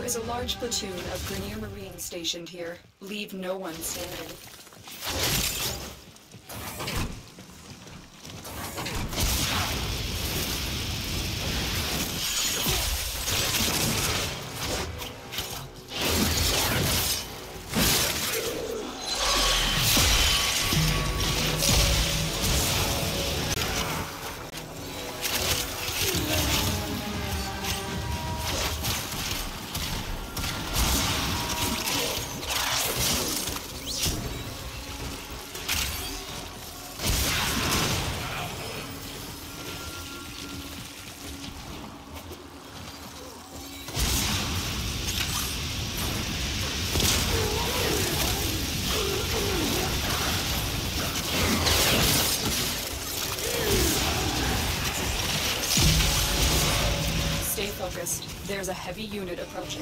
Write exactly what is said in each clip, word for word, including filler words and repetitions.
is a large platoon of Grenier Marines stationed here. Leave no one standing. There's a heavy unit approaching.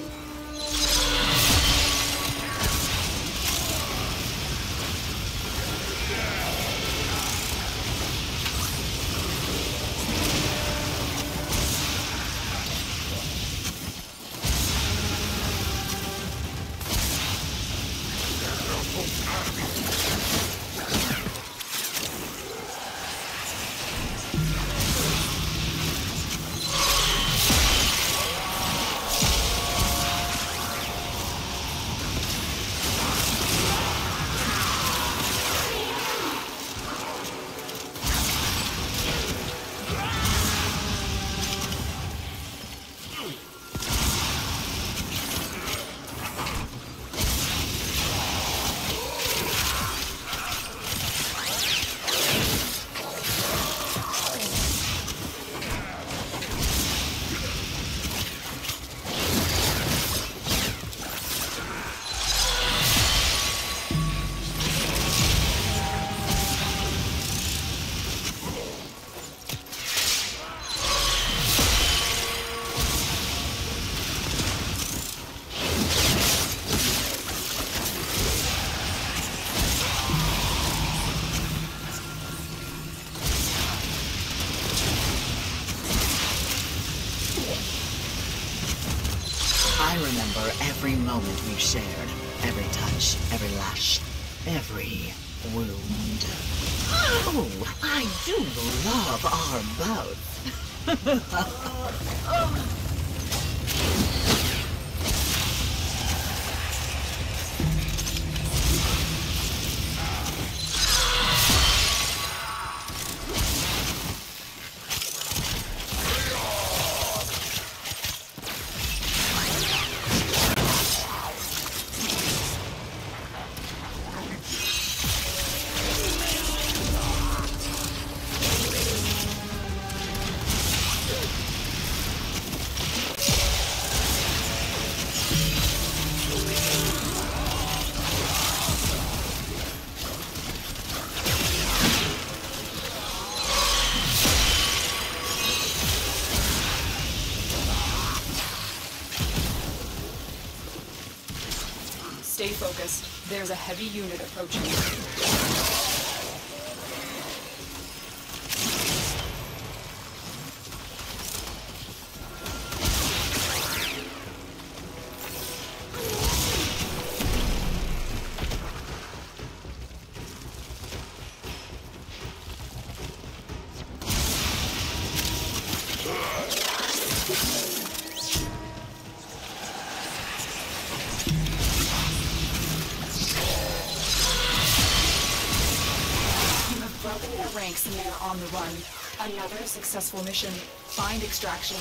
I remember every moment we've shared, every touch, every lash, every wound. Oh, I do love our bouts. Stay focused. There's a heavy unit approaching. Ranks and they're on the run. Another successful mission. Find extraction.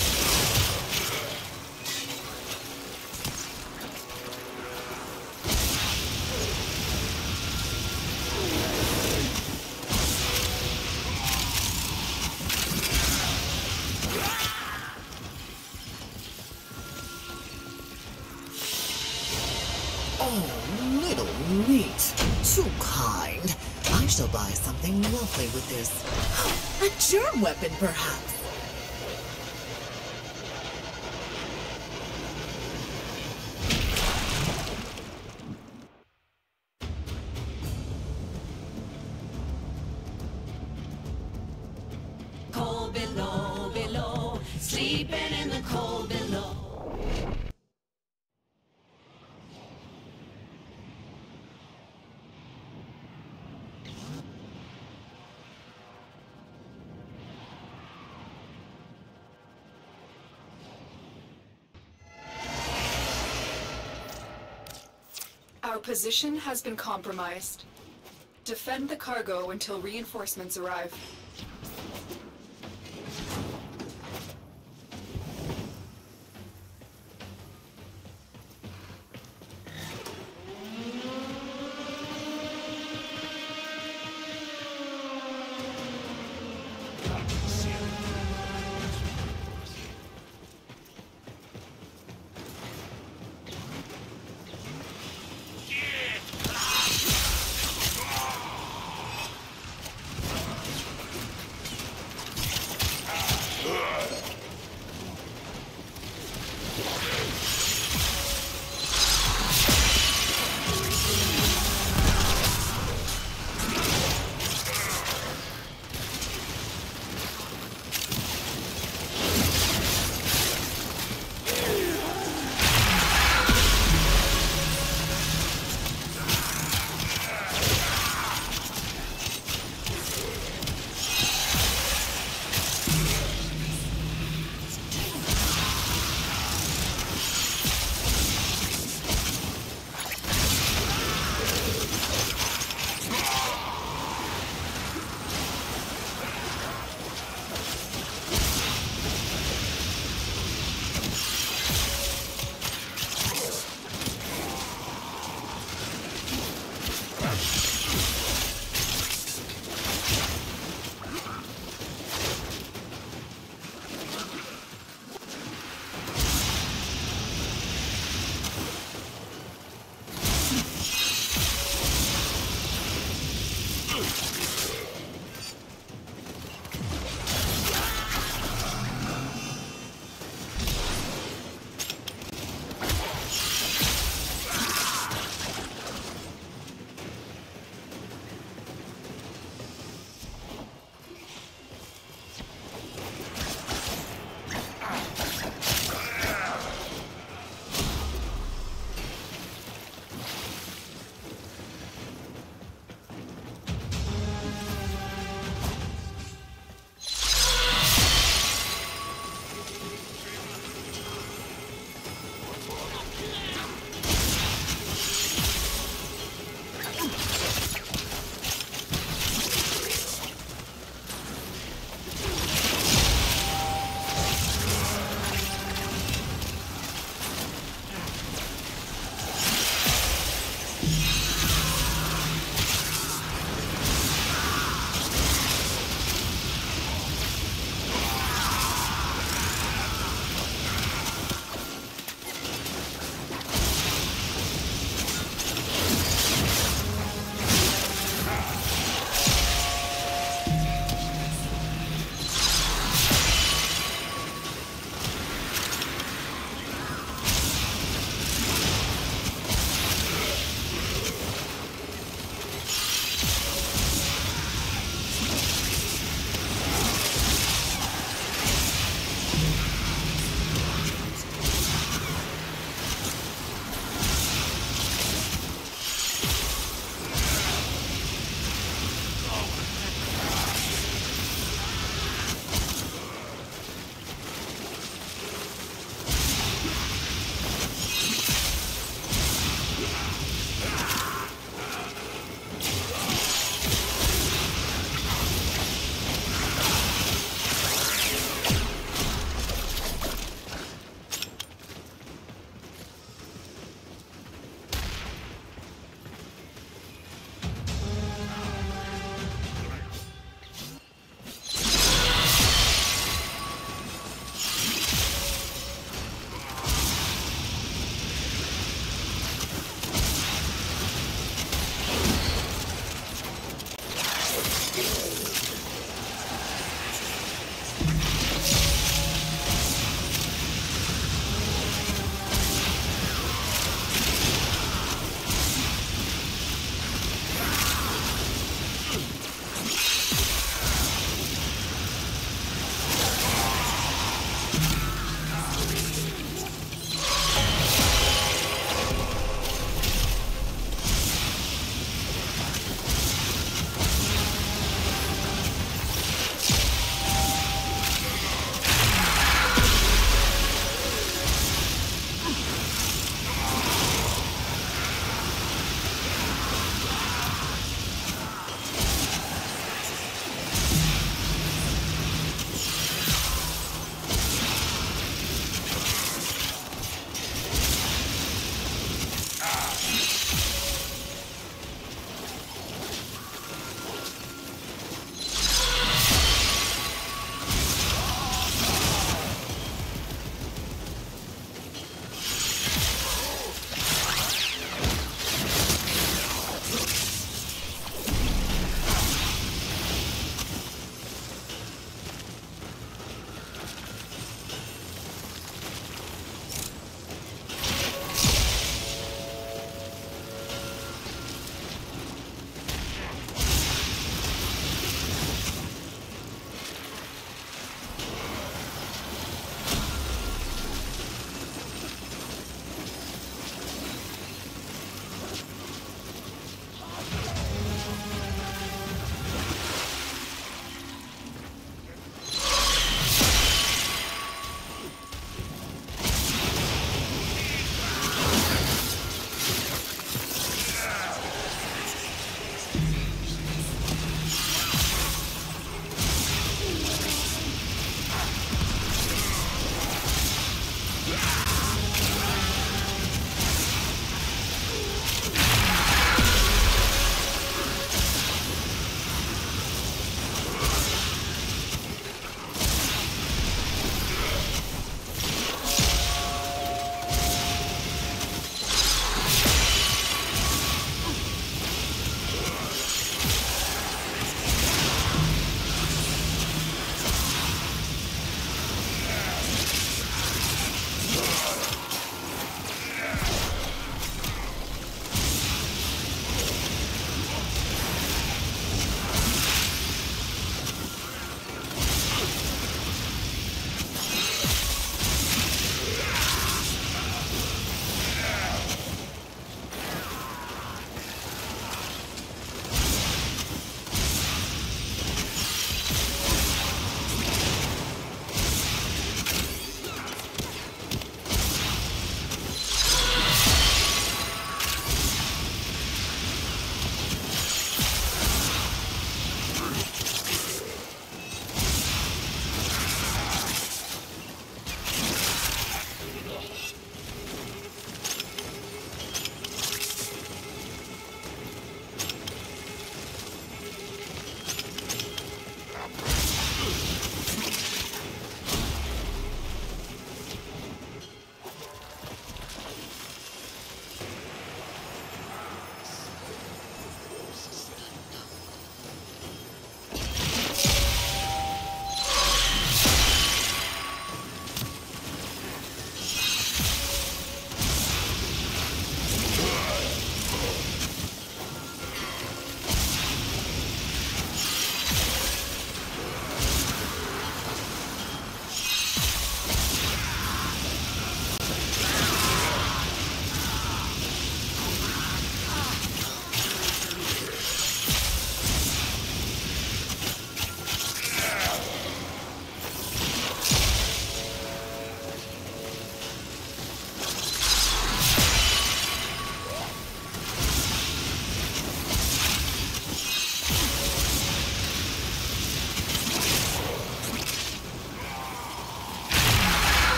Oh, little meat. Too kind. I shall buy something lovely with this. A germ weapon, perhaps. Cold below, below, sleeping in the cold below. Our position has been compromised. Defend the cargo until reinforcements arrive.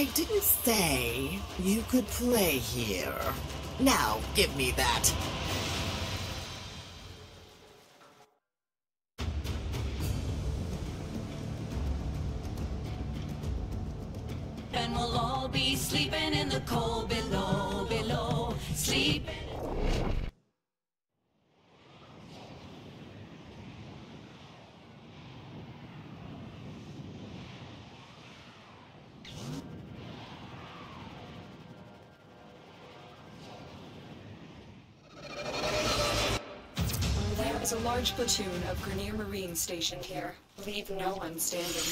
I didn't say you could play here. Now, give me that. And we'll all be sleeping in the cold below, below, sleeping. There is a large platoon of Grenier Marines stationed here. Leave no one standing.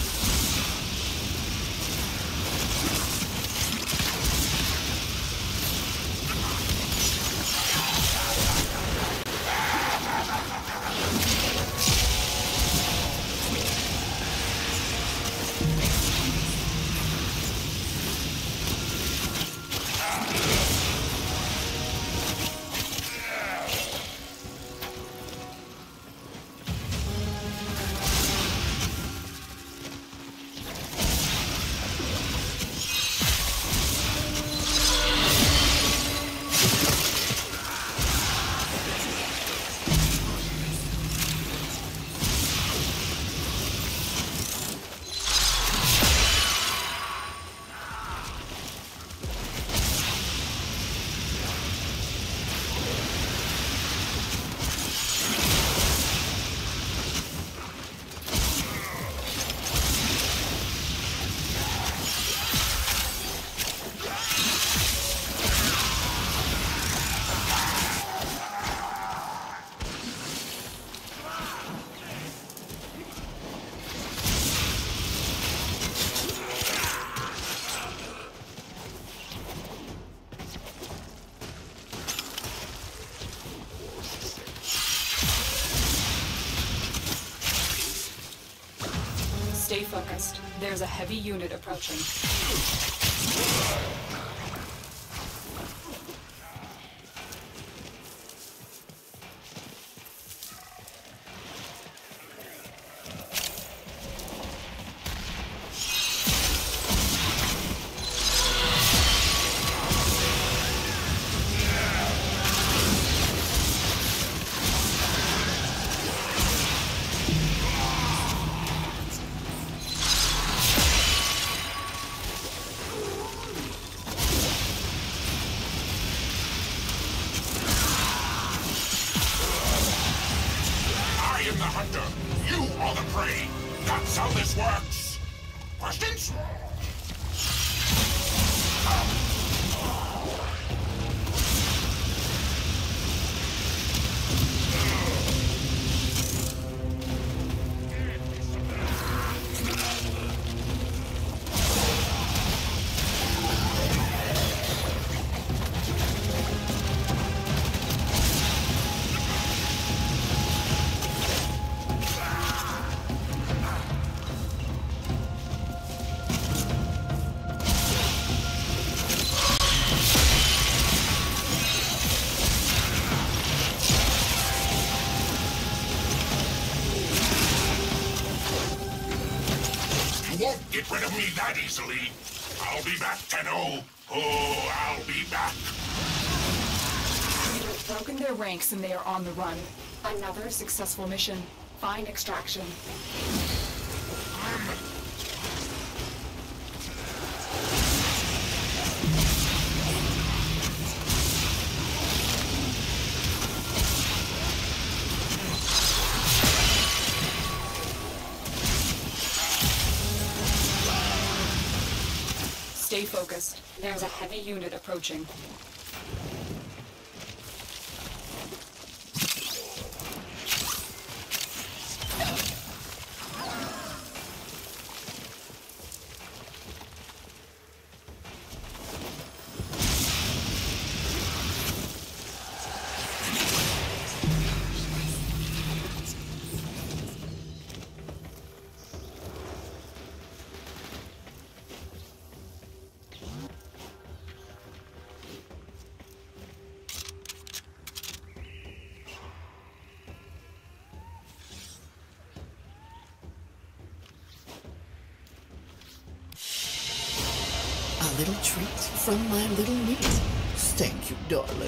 Stay focused. There's a heavy unit approaching. Get rid of me that easily. I'll be back, Tenno. Oh, I'll be back. You've broken their ranks and they are on the run. Another successful mission. Find extraction. Stay focused. There's a heavy unit approaching. little treat from my little meat. Thank you, darling.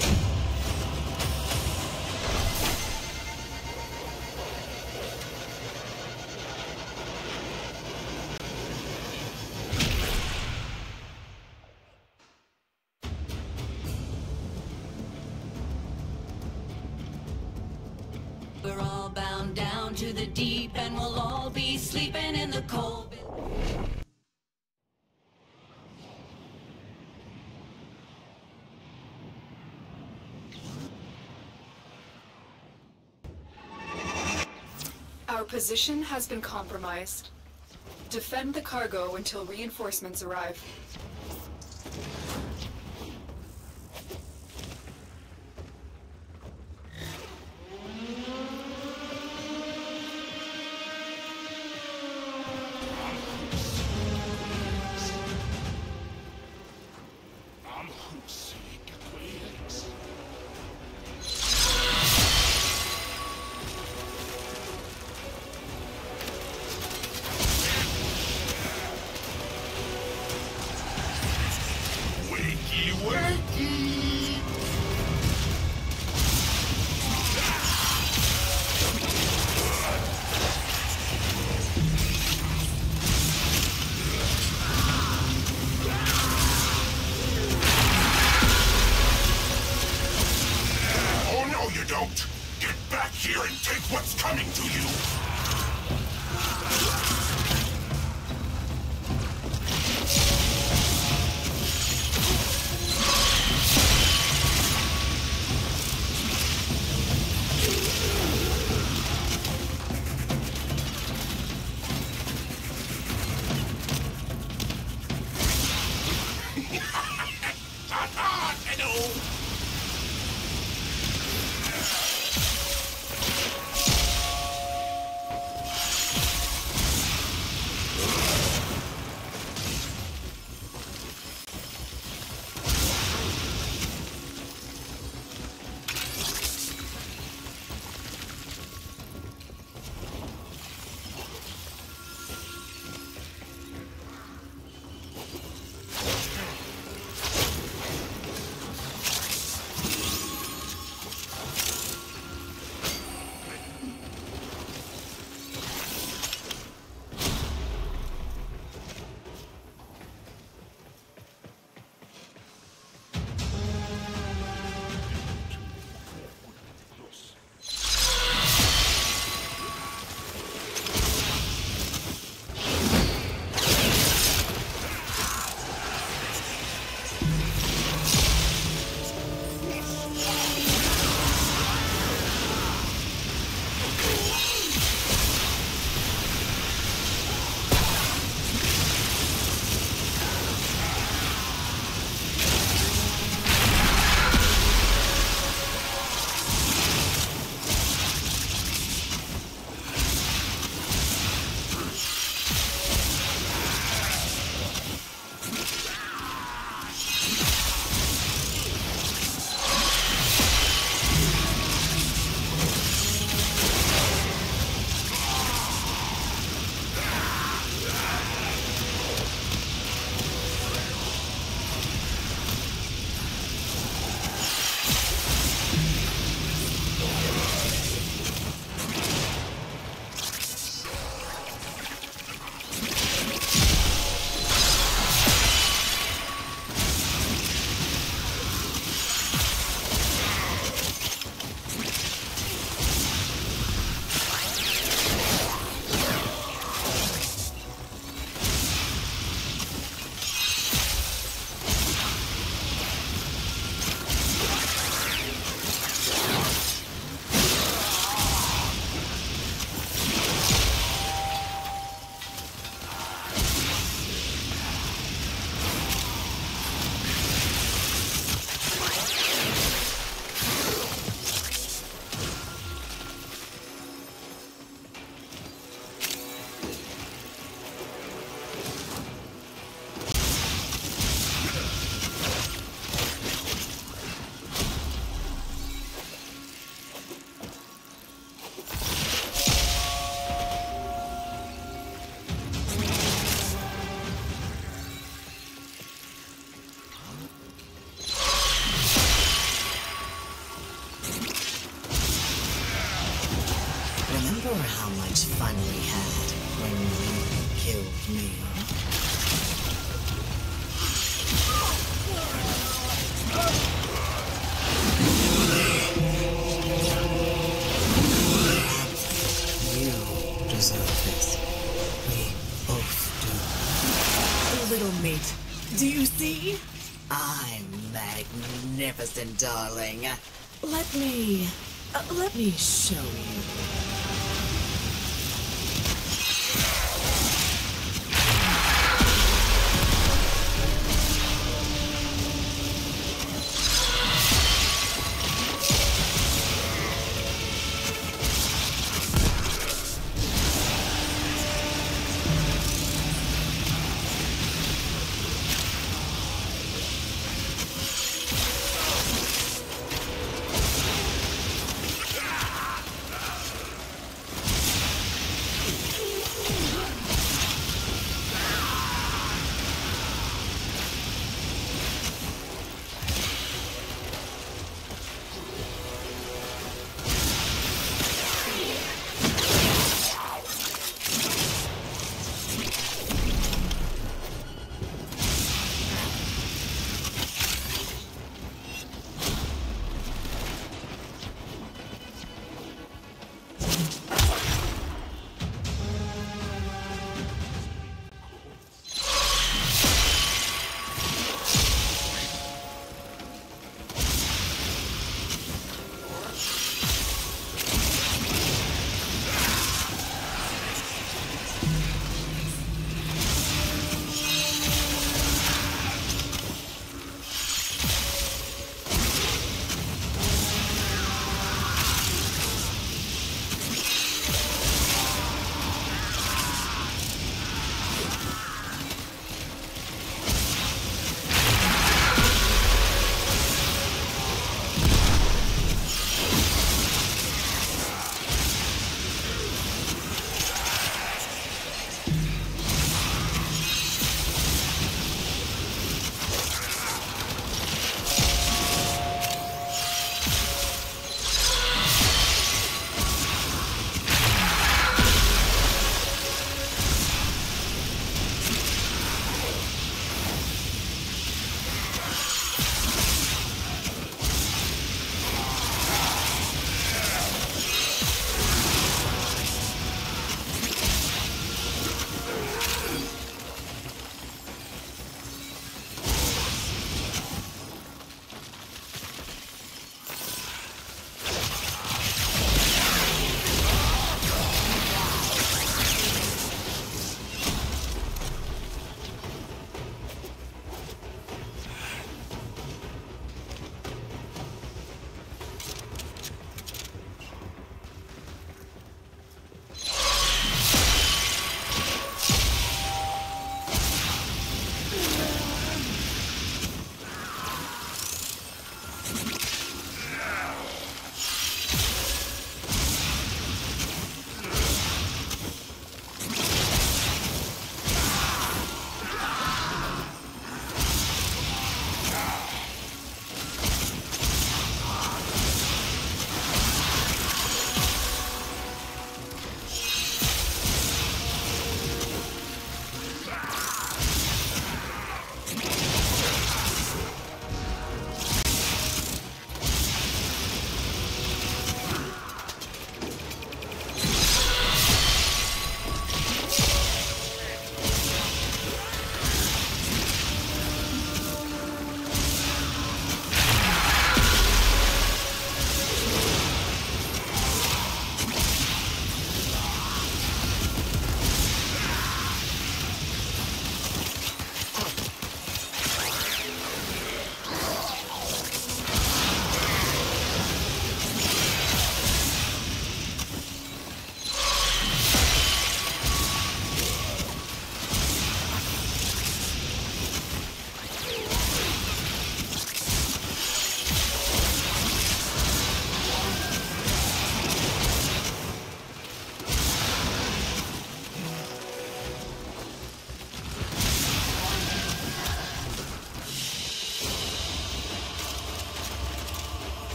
We're all bound down to the deep, and we'll all be sleeping in the cold. Our position has been compromised. Defend the cargo until reinforcements arrive. with me. You deserve this. We both do. Little meat, do you see? I'm magnificent, darling. Let me... Uh, let me show you.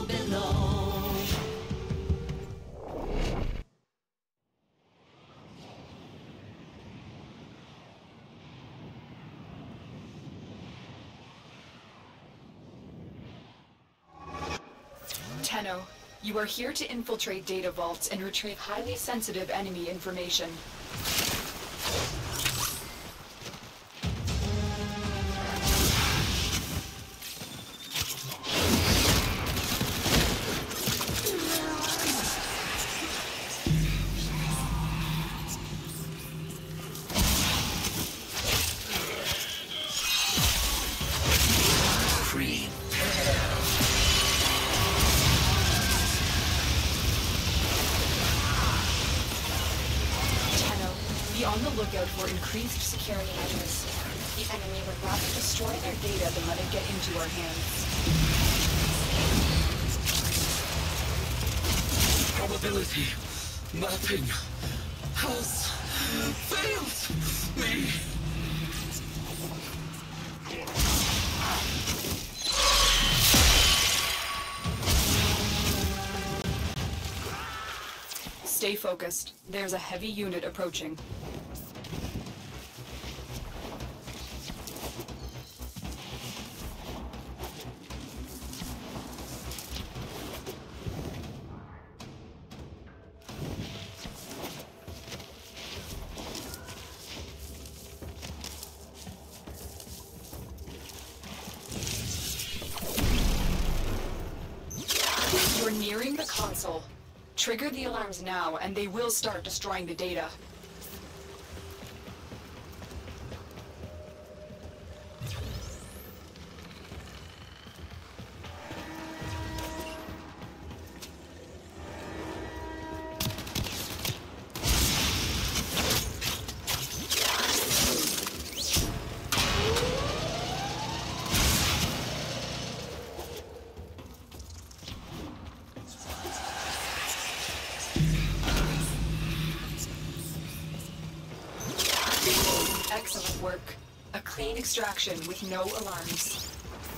below, below. Tenno, you are here to infiltrate data vaults and retrieve highly sensitive enemy information. Lookout for increased security measures. The enemy would rather destroy their data than let it get into our hands. Probability mapping has failed me. Stay focused. There's a heavy unit approaching. You're nearing the console. Trigger the alarms now, and they will start destroying the data. Excellent work. A clean extraction with no alarms.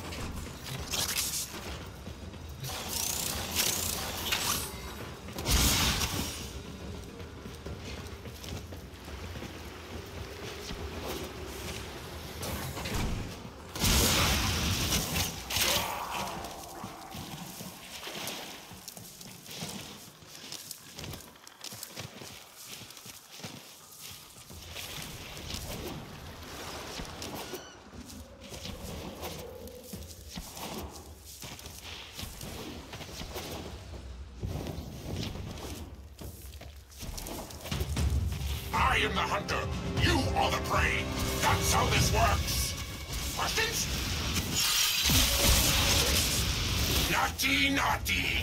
I am the hunter. You are the prey. That's how this works. Questions? Naughty, naughty.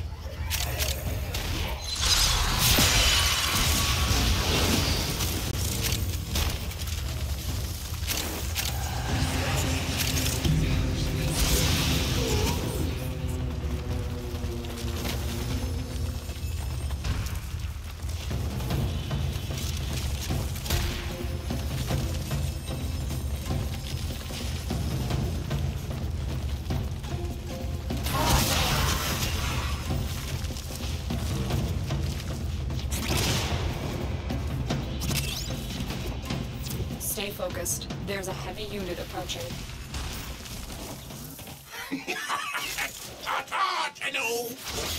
Stay focused. There's a heavy unit approaching. Ta-ta, Tenno!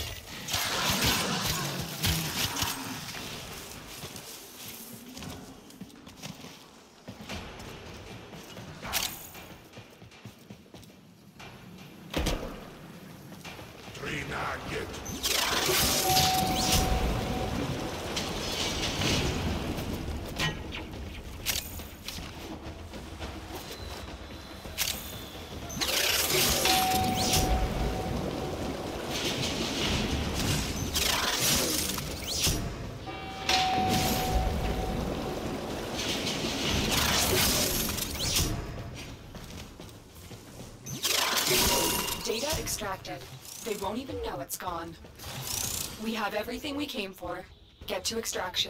Data extracted. They won't even know it's gone. We have everything we came for. Get to extraction.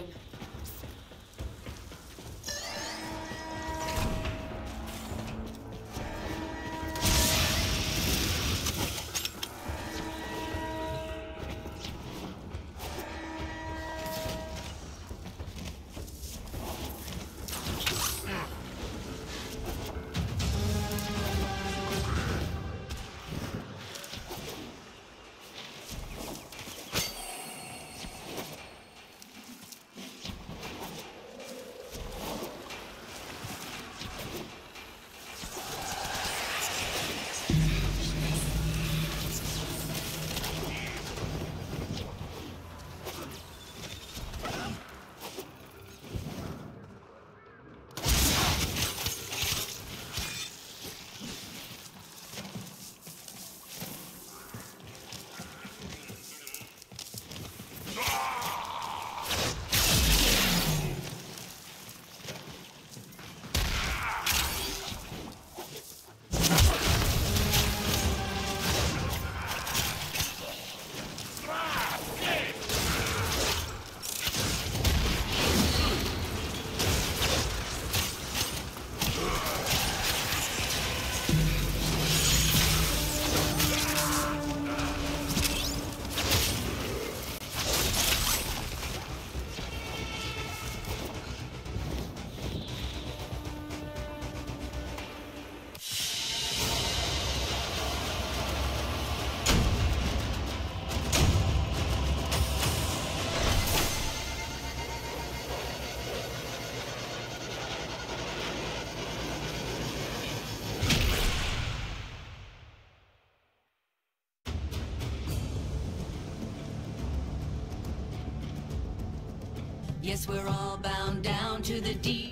Yes, we're all bound down to the deep.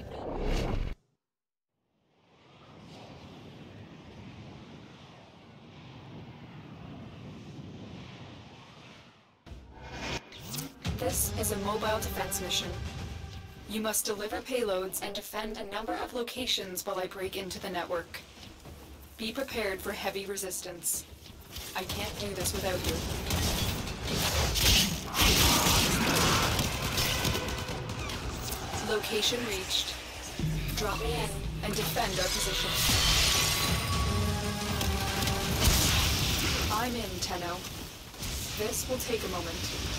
This is a mobile defense mission. You must deliver payloads and defend a number of locations while I break into the network. Be prepared for heavy resistance. I can't do this without you. Location reached. Drop me in and defend our position. I'm in, Tenno. This will take a moment.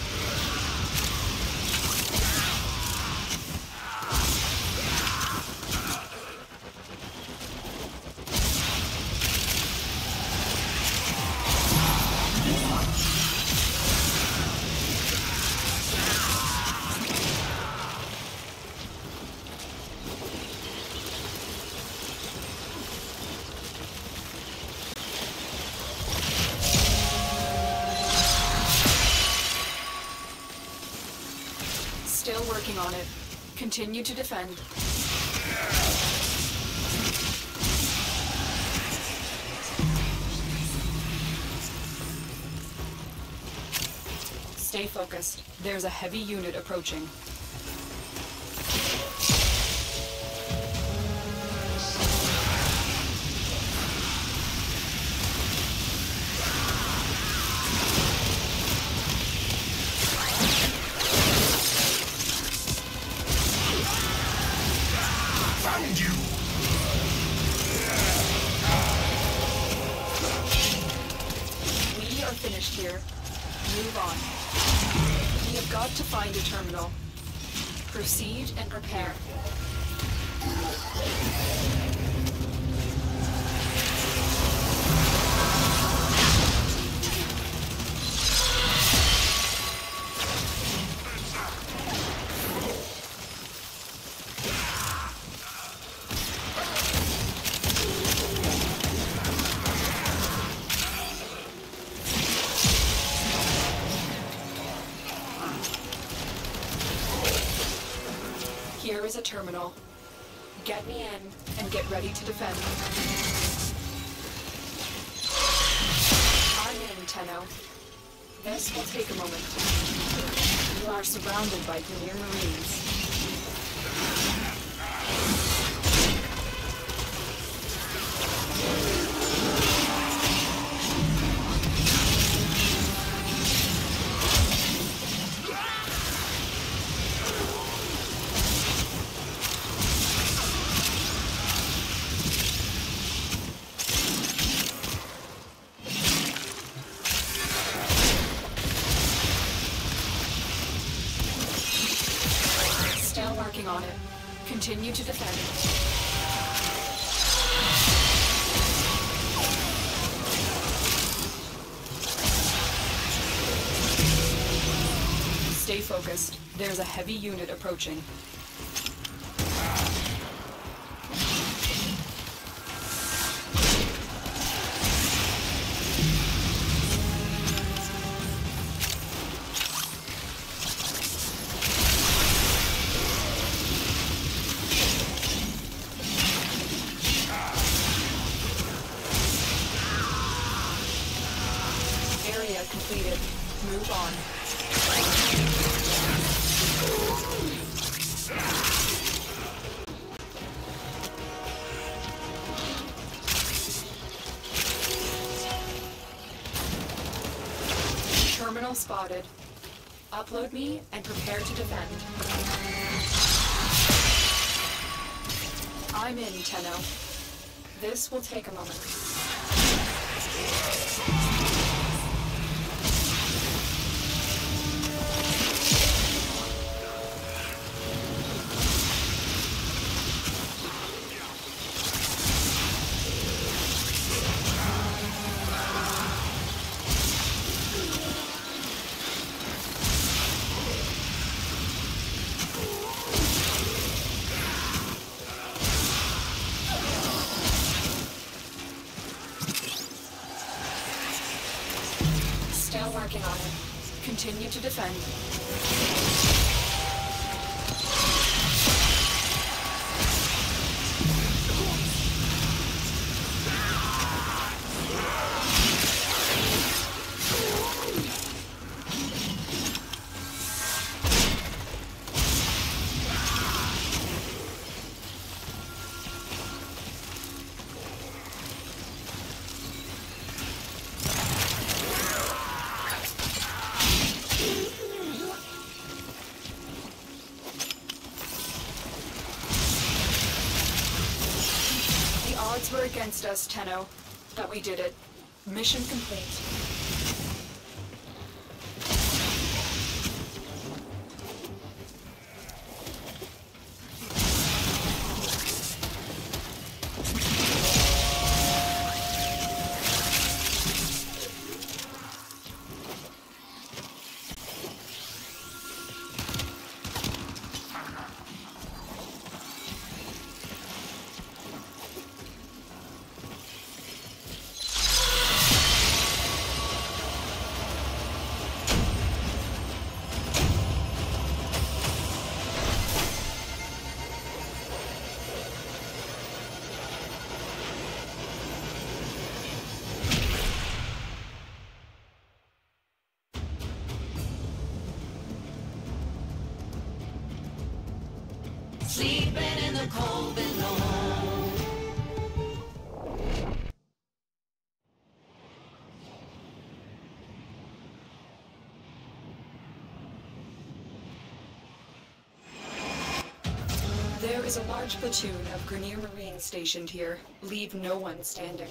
Still working on it. Continue to defend. Stay focused. There's a heavy unit approaching. Here. Move on. We have got to find a terminal. Proceed and prepare. Here is a terminal. Get me in and get ready to defend. I'm in, Tenno. This will take a moment. You are surrounded by Premier Marines. Working on it. Continue to defend. Stay focused. There's a heavy unit approaching. Completed. Move on. Terminal spotted. Upload me and prepare to defend. I'm in, Tenno. This will take a moment. Still working on it. Continue to defend. Odds were against us, Tenno, but we did it. Mission complete. Sleeping in the cold below. There is a large platoon of Grineer Marines stationed here. Leave no one standing.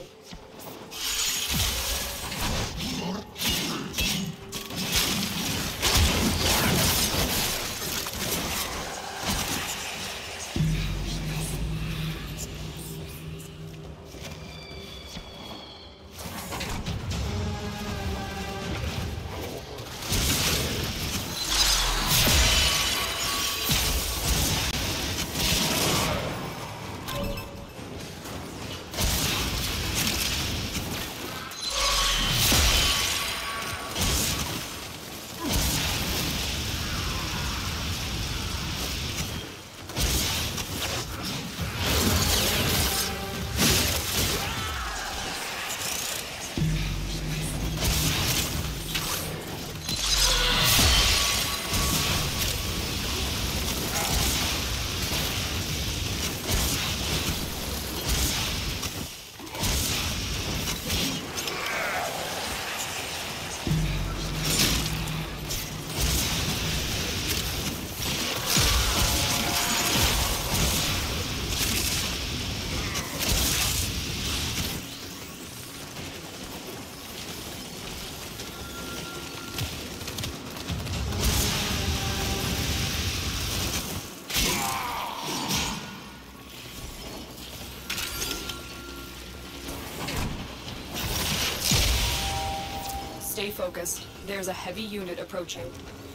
Stay focused. There's a heavy unit approaching.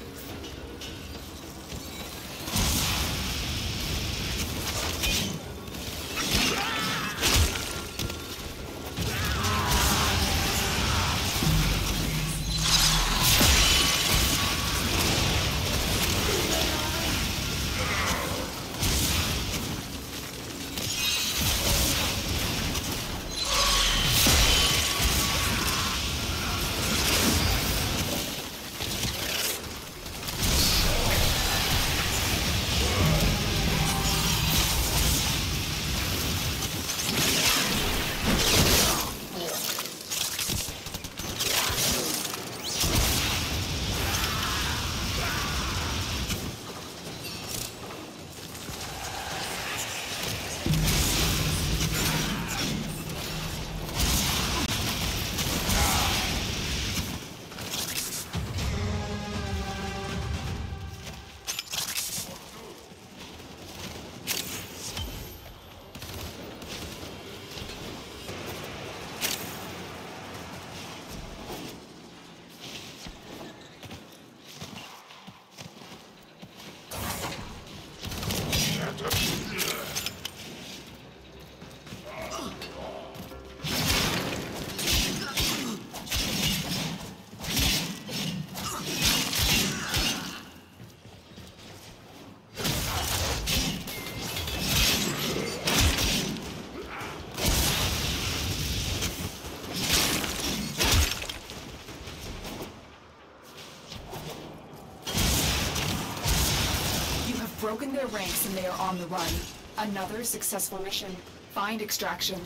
Broken their ranks and they are on the run. Another successful mission. Find extraction.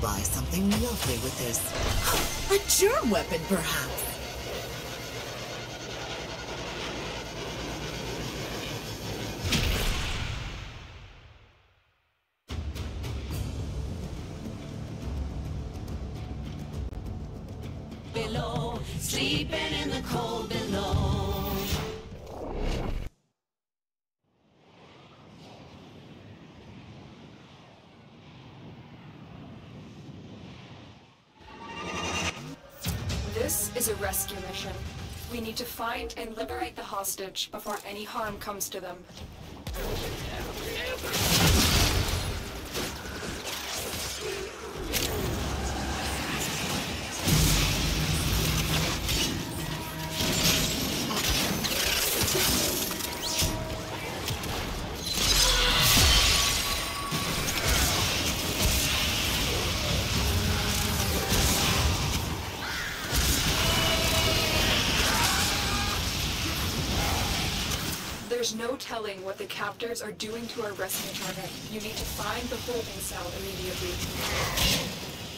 buy something lovely with this. A germ weapon, perhaps? Below, sleeping in the cold below. This is a rescue mission. We need to find and liberate the hostage before any harm comes to them. There's no telling what the captors are doing to our rescue target. You need to find the holding cell immediately.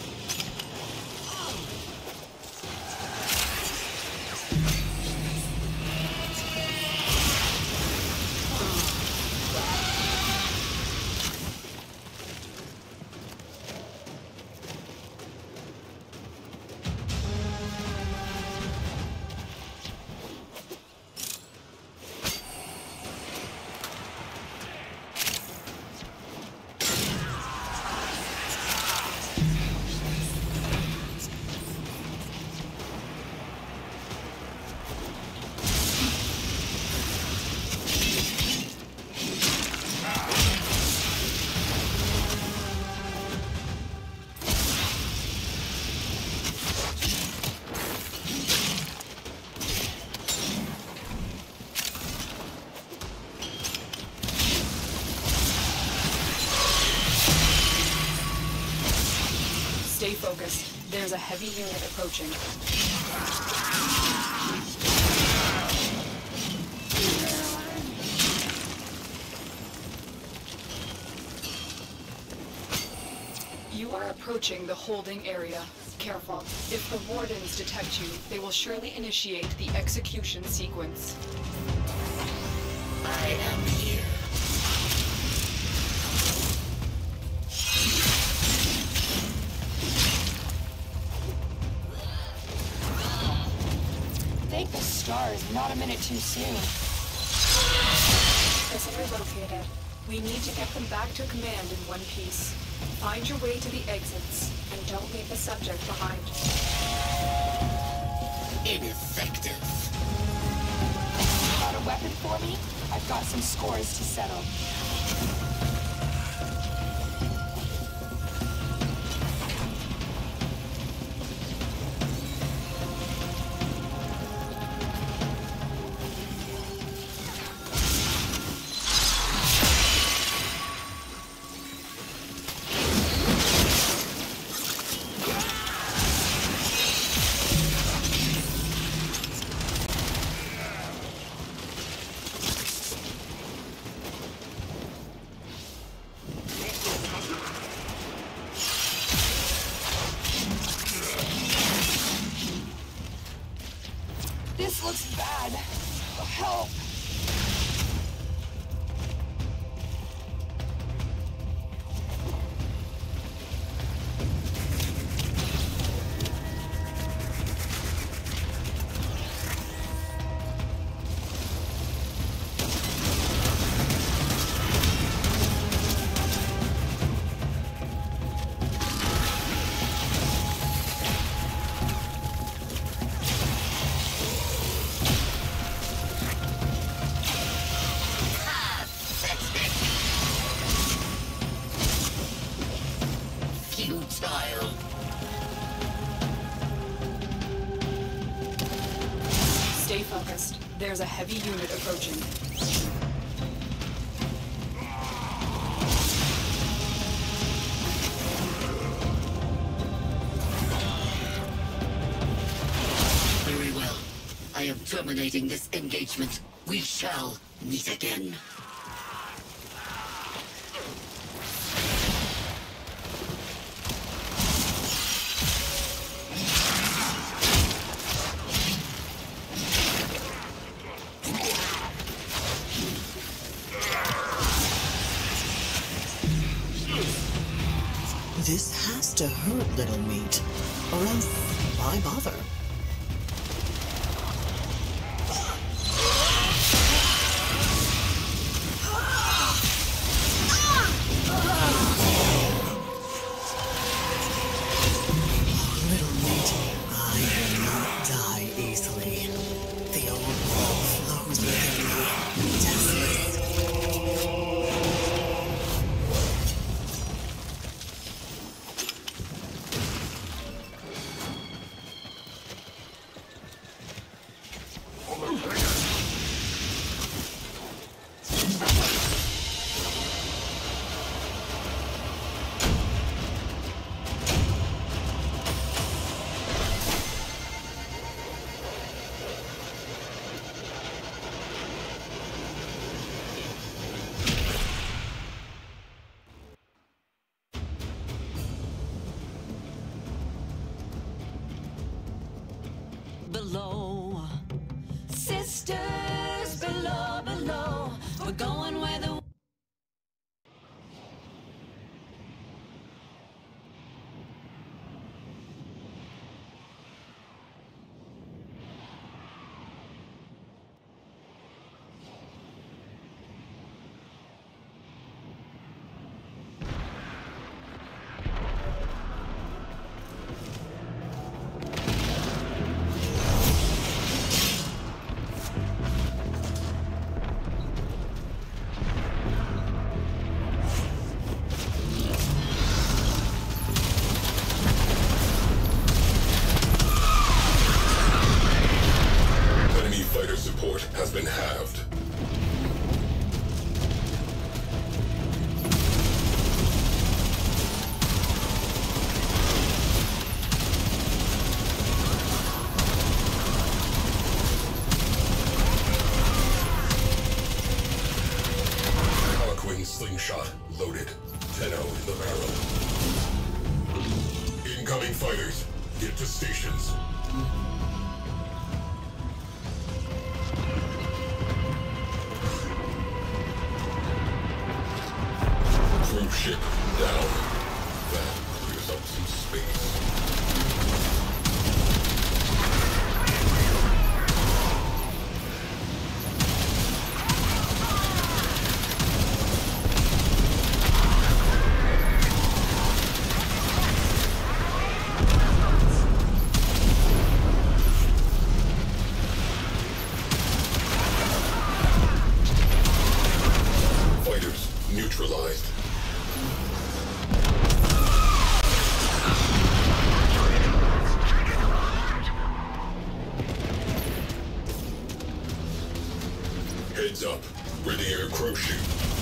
Stay focused. There's a heavy unit approaching. You are approaching the holding area. Careful. If the wardens detect you, they will surely initiate the execution sequence. I am here. Thank the stars, not a minute too soon. Prisoner located. We need to get them back to command in one piece. Find your way to the exits, and don't leave the subject behind. Ineffective. Got a weapon for me? I've got some scores to settle. This looks bad. Help! Stay focused. There's a heavy unit approaching. Very well. I am terminating this engagement. We shall meet again. to hurt little meat, or else why bother? Little meat, I will not die easily. The old blood flows within me, deathless. Below, sisters, below, below, we're going where the has been halved. Harlequin slingshot loaded. ten oh in the barrel. Incoming fighters. Get to stations. Cruise ship down. That clears up some space. Fighters neutralized. Heads up. Ready air crow shoot.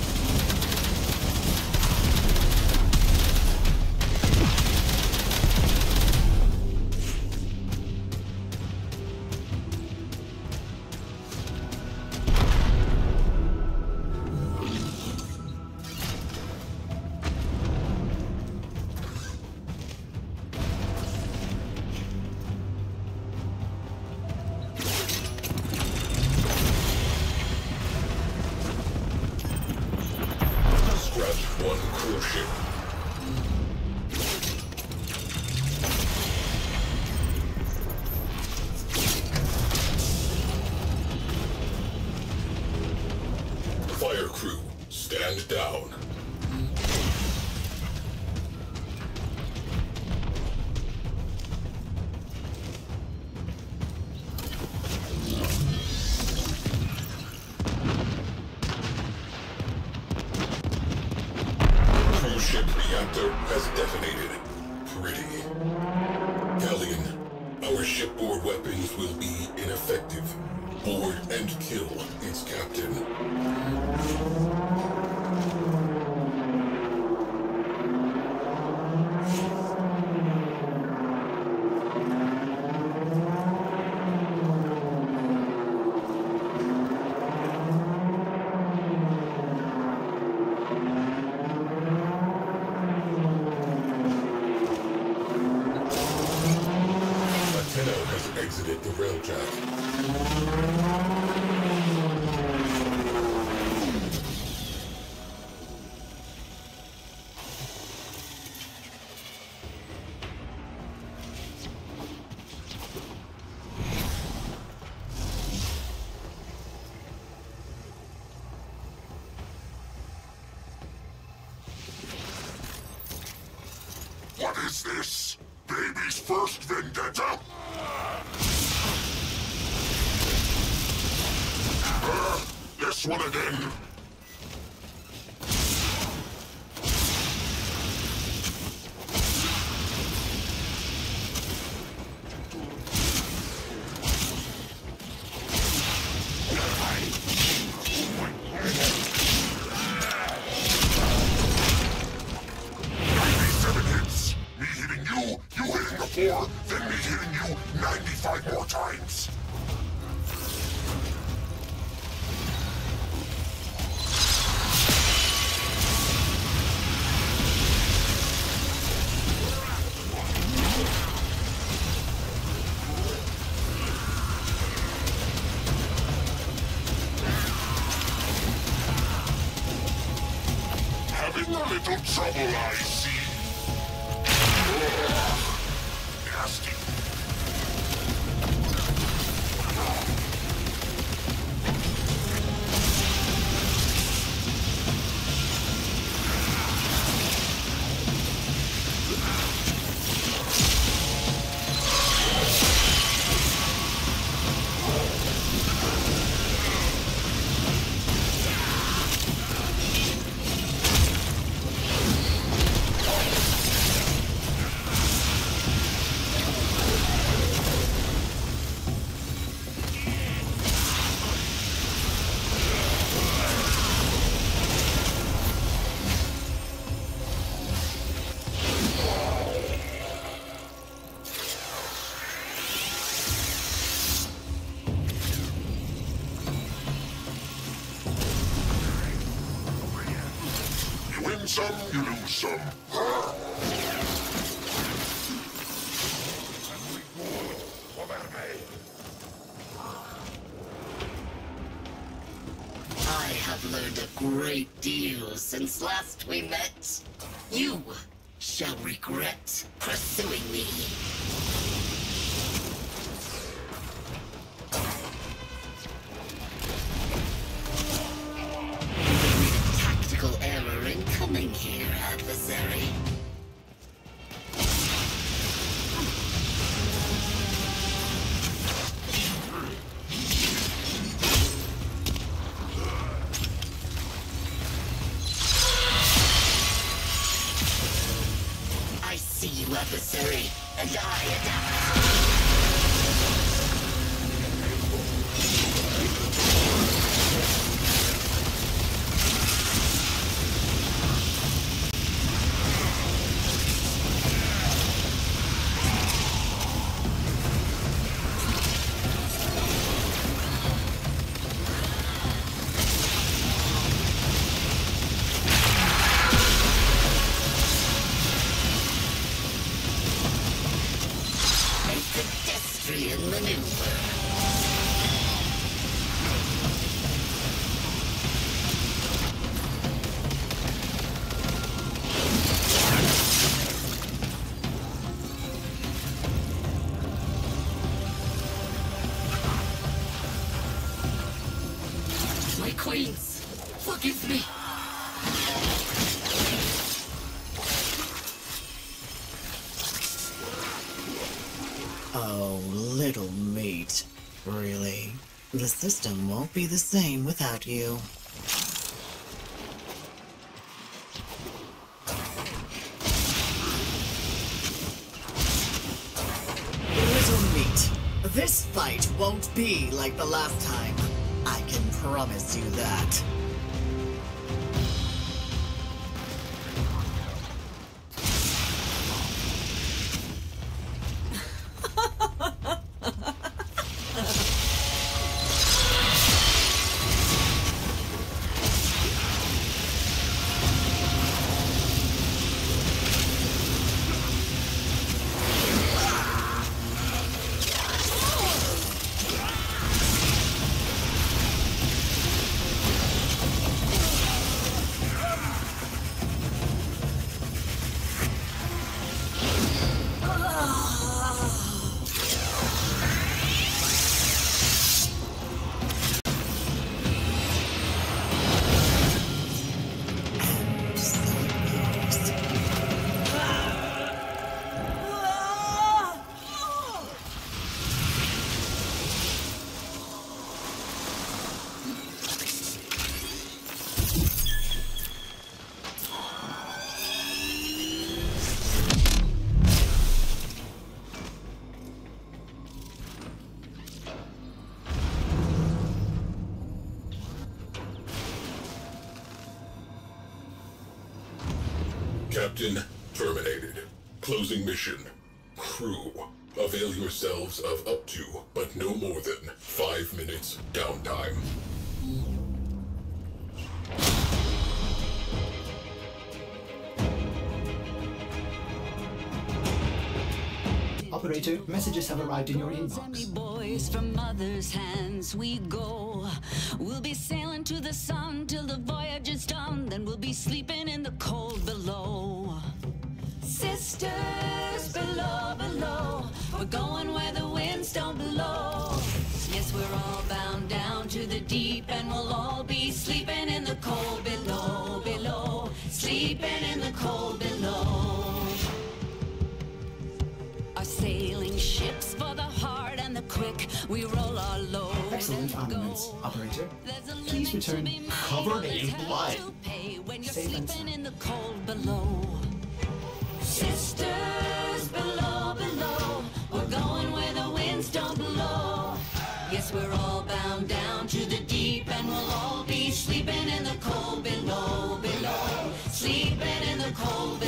One cruise ship. Fire crew, stand down. Ship reactor has detonated. Pretty. Galleon, our shipboard weapons will be ineffective. Board and kill its captain. Exited the railjack. first vendetta? Uh, this one again. ninety-seven hits. Me hitting you, you hitting the floor, then me hitting you ninety-five more times. Having a little trouble, I see. Ugh, nasty. You win some, you lose some. I have learned a great deal since last we met. You shall regret pursuing me. You made a tactical error in coming here, adversary. I see you, adversary, and I adapt. A pedestrian maneuver. My queens, forgive me. Oh, little meat. Really? The system won't be the same without you. Little meat. This fight won't be like the last time. I can promise you that. Captain terminated. Closing mission. Crew, avail yourselves of up to, but no more than, five minutes downtime. Operator, messages have arrived in your Girls inbox. and me boys, from mother's hands we go. We'll be sailing to the sun till the voyage is done. Then we'll be sleeping in the cold below. Sisters below, below, we're going where the winds don't blow. Yes, we're all bound down to the deep, and we'll all be sleeping in the cold below, below, sleeping in the cold below. Our sailing ships for the hard and the quick, we roll our load. Excellent and armaments, go. operator. There's a Please limit to return be made, covered there's in hell blood. to pay when you're Safe and sleeping sound. in the cold below. Sisters below, below, we're going where the winds don't blow. Yes, we're all bound down to the deep, and we'll all be sleeping in the cold below, below, sleeping in the cold below.